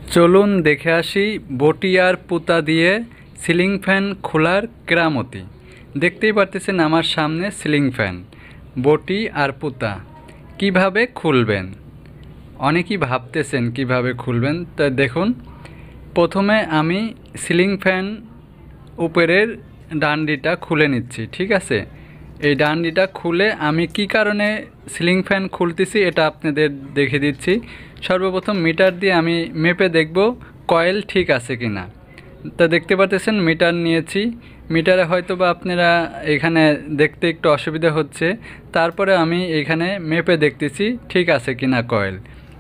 চলুন দেখে আসি বটি আর পুতা দিয়ে সিলিং ফ্যান খোলার কেরামতি। দেখতেই পারতেছেন আমার সামনে সিলিং ফ্যান, বটি আর পুতা কিভাবে খুলবেন। অনেকেই ভাবতেছেন কিভাবে খুলবেন, তা দেখুন। প্রথমে আমি সিলিং ফ্যান উপরের ডান্ডিটা খুলে নিচ্ছি, ঠিক আছে। এই ডান্ডিটা খুলে আমি কি কারণে সিলিং ফ্যান খুলতেছি এটা আপনাদের দেখে দিচ্ছি। সর্বপ্রথম মিটার দিয়ে আমি মেপে দেখব কয়েল ঠিক আছে কি না। তা দেখতে পাচ্ছেন মিটার নিয়েছি, মিটারে হয়তো বা আপনারা এখানে দেখতে একটু অসুবিধা হচ্ছে, তারপরে আমি এখানে মেপে দেখতেছি ঠিক আছে কি না কয়েল।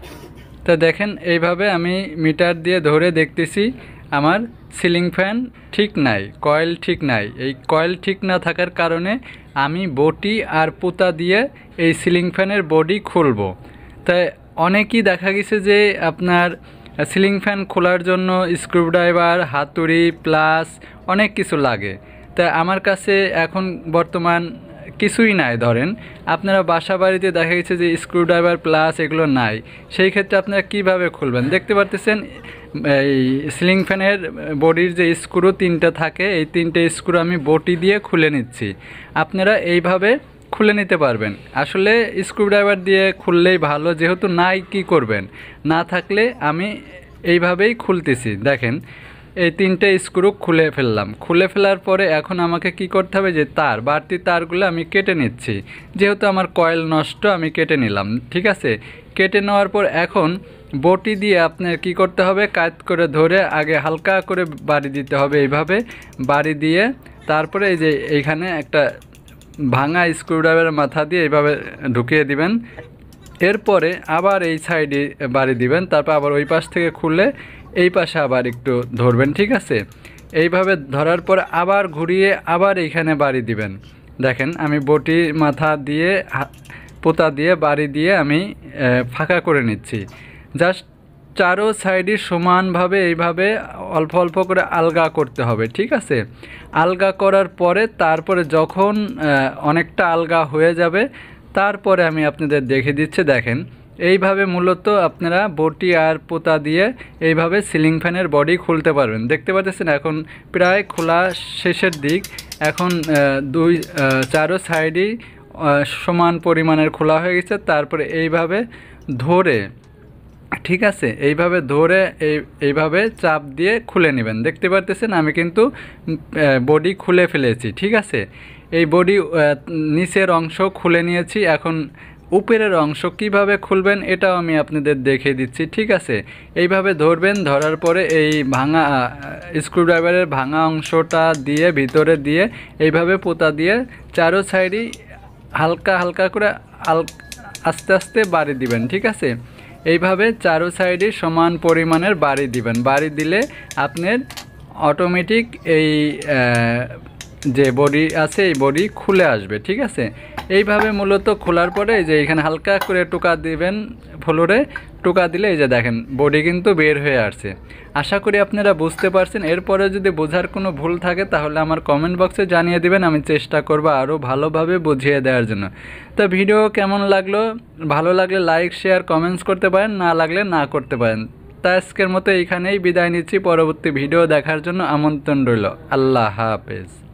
তা দেখেন এইভাবে আমি মিটার দিয়ে ধরে দেখতেছি আমার সিলিং ফ্যান ঠিক নাই, কয়েল ঠিক নাই। এই কয়েল ঠিক না থাকার কারণে আমি বটি আর পুতা দিয়ে এই সিলিং ফ্যানের বডি খুলব। তাই অনেকেই দেখা গেছে যে আপনার সিলিং ফ্যান খোলার জন্য স্ক্রুড্রাইভার, হাতুড়ি, প্লাস অনেক কিছু লাগে। তাই আমার কাছে এখন বর্তমান কিছুই নাই। ধরেন আপনারা বাসা বাড়িতে দেখা গেছে যে স্ক্রুড্রাইভার প্লাস এগুলো নাই, সেই ক্ষেত্রে আপনারা কিভাবে খুলবেন। দেখতে পারতেছেন এই সিলিং ফ্যানের বডির যে স্ক্রু তিনটা থাকে, এই তিনটে স্ক্রু আমি বটি দিয়ে খুলে নিচ্ছি। আপনারা এইভাবে খুলে নিতে পারবেন। আসলে স্ক্রুড্রাইভার দিয়ে খুললেই ভালো, যেহেতু নাই কি করবেন, না থাকলে আমি এইভাবেই খুলতেছি। দেখেন এই তিনটে স্ক্রু খুলে ফেললাম। খুলে ফেলার পরে এখন আমাকে কি করতে হবে, যে বাড়তি তারগুলো আমি কেটে নিচ্ছি। যেহেতু আমার কয়েল নষ্ট, আমি কেটে নিলাম, ঠিক আছে। কেটে নেওয়ার পর এখন বটি দিয়ে আপনার কি করতে হবে, কাট করে ধরে আগে হালকা করে বাড়ি দিতে হবে। এইভাবে বাড়ি দিয়ে তারপরে এই যে এইখানে একটা ভাঙা স্ক্রুড্রাইভারের মাথা দিয়ে এইভাবে ঢুকিয়ে দিবেন। এরপরে আবার এই সাইডে বাড়ি দিবেন, তারপর আবার ওই পাশ থেকে খুলে এই পাশে আবার একটু ধরবেন, ঠিক আছে। এইভাবে ধরার পর আবার ঘুরিয়ে আবার এইখানে বাড়ি দিবেন। দেখেন আমি বটি মাথা দিয়ে পোতা দিয়ে বাড়ি দিয়ে আমি ফাঁকা করে নিচ্ছি। জাস্ট চারো সাইডই সমানভাবে এইভাবে অল্প অল্প করে আলগা করতে হবে, ঠিক আছে। আলগা করার পরে তারপরে যখন অনেকটা আলগা হয়ে যাবে, তারপরে আমি আপনাদের দেখে দিচ্ছি। দেখেন এইভাবে মূলত আপনারা বটি আর পোতা দিয়ে এইভাবে সিলিং ফ্যানের বডি খুলতে পারবেন। দেখতে পাচ্ছেন এখন প্রায় খোলা শেষের দিক। এখন চারো সাইডই সমান পরিমাণের খোলা হয়ে গেছে। তারপরে এইভাবে ধরে, ঠিক আছে, এইভাবে ধরে এইভাবে চাপ দিয়ে খুলে নেবেন। দেখতে পারতেছেন আমি কিন্তু বডি খুলে ফেলেছি, ঠিক আছে। এই বডি নিচের অংশ খুলে নিয়েছি। এখন উপরের অংশ কিভাবে খুলবেন এটাও আমি আপনাদের দেখিয়ে দিচ্ছি, ঠিক আছে। এইভাবে ধরবেন, ধরার পরে এই ভাঙা স্ক্রুড্রাইভারের ভাঙা অংশটা দিয়ে ভিতরে দিয়ে এইভাবে পোতা দিয়ে চারো সাইডই হালকা হালকা করে আস্তে আস্তে বাড়ি দিবেন, ঠিক আছে। এইভাবে চারো সাইডে সমান পরিমাণের বাড়ি দিবেন। বাড়ি দিলে আপনার অটোমেটিক এই যে বডি আছে এই বডি খুলে আসবে, ঠিক আছে। এইভাবে মূলত খোলার পরে এই যে এখানে হালকা করে টোকা দিবেন, ফ্লোরে টোকা দিলে এই যে দেখেন বডি কিন্তু বের হয়ে আসছে। আশা করি আপনারা বুঝতে পারছেন। এরপরে যদি বোঝার কোনো ভুল থাকে তাহলে আমার কমেন্ট বক্সে জানিয়ে দিবেন, আমি চেষ্টা করব আরও ভালোভাবে বুঝিয়ে দেওয়ার জন্য। তো ভিডিও কেমন লাগলো, ভালো লাগলে লাইক, শেয়ার, কমেন্টস করতে পারেন, না লাগলে না করতে পারেন। তা আজকের মতো এইখানেই বিদায় নিচ্ছি। পরবর্তী ভিডিও দেখার জন্য আমন্ত্রণ রইল। আল্লাহ হাফেজ।